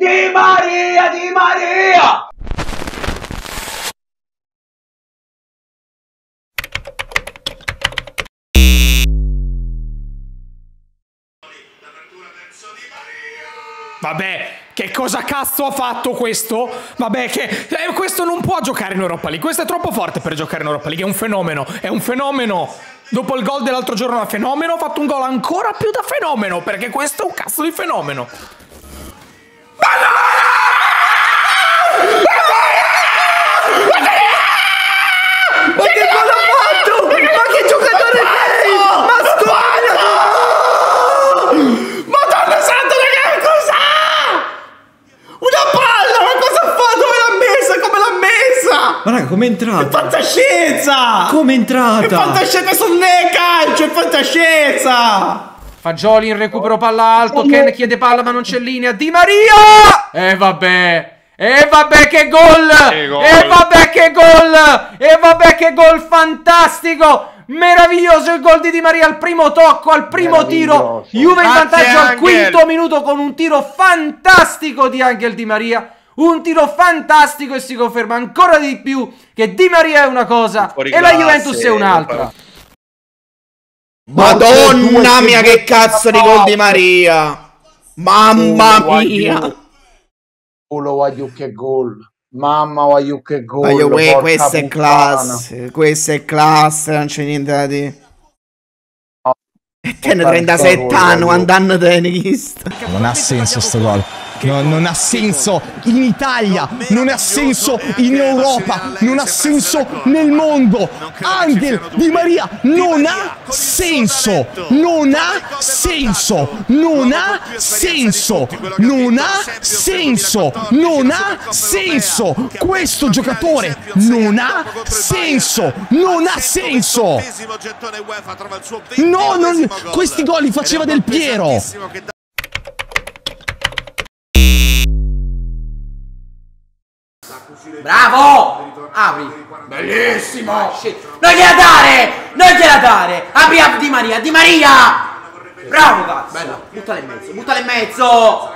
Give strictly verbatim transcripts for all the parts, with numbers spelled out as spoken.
Di Maria, Di Maria! Vabbè, che cosa cazzo ha fatto questo? Vabbè, che eh, questo non può giocare in Europa League. Questo è troppo forte per giocare in Europa League. È un fenomeno, è un fenomeno. Dopo il gol dell'altro giorno da fenomeno, ha fatto un gol ancora più da fenomeno, perché questo è un cazzo di fenomeno. Ma che cosa ha fatto? Ma che giocatore sei? Ma squadra! Madonna santa, che cos'ha? Una palla, ma cosa ha fatto? Dove l'ha messa? Come l'ha messa? Ma raga, com'è entrata? È fantascienza! Com'è entrata? È fantascienza, non è calcio, è fantascienza! Fagioli in recupero palla alto, Ken chiede palla ma non c'è linea, Di Maria! E vabbè, e vabbè che gol! E vabbè che gol! E vabbè che gol fantastico! Meraviglioso il gol di Di Maria al primo tocco, al primo tiro. Juve in vantaggio al quinto minuto con un tiro fantastico di Angel Di Maria. Un tiro fantastico e si conferma ancora di più che Di Maria è una cosa e la Juventus è un'altra. Madonna mia, che cazzo di gol di Maria! Mamma mia! Culo Waiu che gol! Mamma Waiu che gol! Waiu, que questa è classe, questa è classe, non c'è niente da dire. E te ne trentasette anni, quant'anno tenista. Non ha senso sto gol. No, non ha senso in Italia, non ha senso in Europa, non ha senso nel mondo. Angel Di Maria non ha senso, non ha senso, non ha senso, non ha senso, non ha senso. Questo giocatore non ha senso, non ha senso. No, non, questi gol li faceva Del Piero. Bravo! Apri! Bellissimo! Non gliela dare! Non gliela dare! Apri a Di Maria! Di Maria! Bravo cazzo! Bella! Buttala in mezzo! Buttala in mezzo!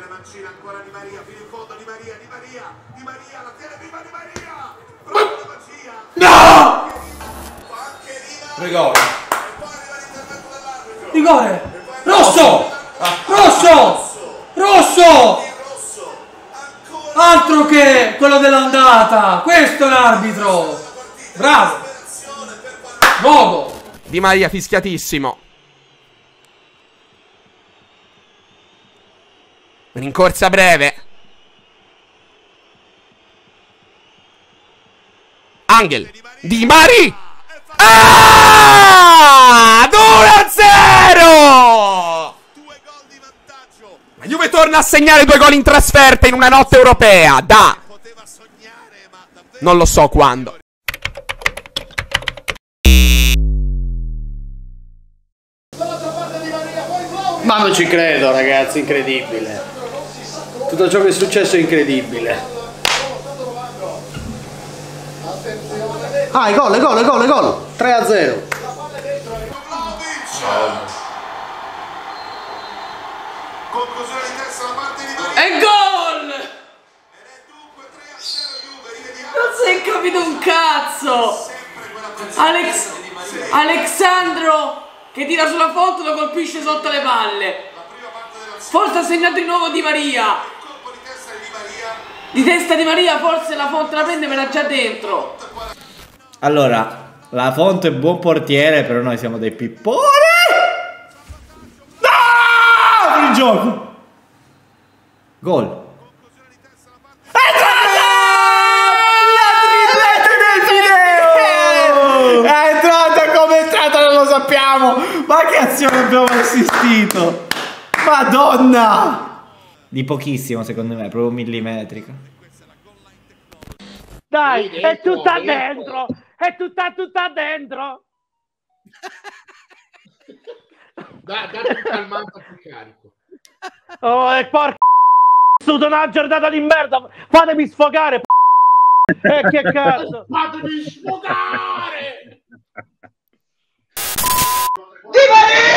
No! Rigore! Rigore! Rosso! Rosso! Rosso! Altro che quello dell'andata! Questo è l'arbitro! Bravo! Nuovo! Di Maria fischiatissimo. Rincorsa breve. Angel Di Maria. Ah! due a zero! La Juve torna a segnare due gol in trasferta in una notte europea. Da non lo so quando. Ma non ci credo, ragazzi, incredibile. Tutto ciò che è successo è incredibile. Ah, è gol, è gol, è gol, è gol. tre a zero. E gol! Non si è capito un cazzo! Alex... Alexandro che tira sulla fonte, lo colpisce sotto le palle. Forse ha segnato di nuovo Di Maria. Di testa Di Maria, forse la fonte la prende, ma era già dentro. Allora, la Fonte è buon portiere, però noi siamo dei pipponi. No! Per il gioco. Gol. È entrata come è entrata, non lo sappiamo. Ma che azione abbiamo assistito? Madonna! Di pochissimo secondo me, proprio millimetrica. Dai, è tutta dentro! È tutta tutta dentro! Dai, dai, calmata più carico. Oh, e porca c***o, una giornata di merda! Fatemi sfogare, p***o! E che cazzo! Fatemi sfogare! Di Maria!